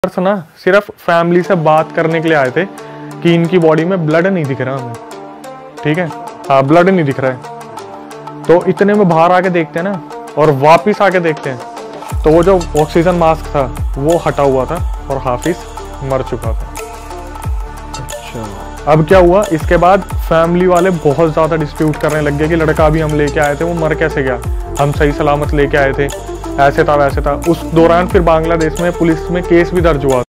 ना सिर्फ फैमिली से बात करने के लिए आए थे कि इनकी बॉडी में ब्लड नहीं दिख रहा हमें, ठीक है, हाँ ब्लड नहीं दिख रहा है। तो इतने में बाहर आके देखते हैं ना, और वापिस आके देखते हैं तो वो जो ऑक्सीजन मास्क था वो हटा हुआ था और हाफिज मर चुका था। अच्छा, अब क्या हुआ, इसके बाद फैमिली वाले बहुत ज्यादा डिस्प्यूट करने लग गए कि लड़का अभी हम लेके आए थे, वो मर कैसे गया, हम सही सलामत लेके आए थे, ऐसे था वैसे था। उस दौरान फिर बांग्लादेश में पुलिस में केस भी दर्ज हुआ।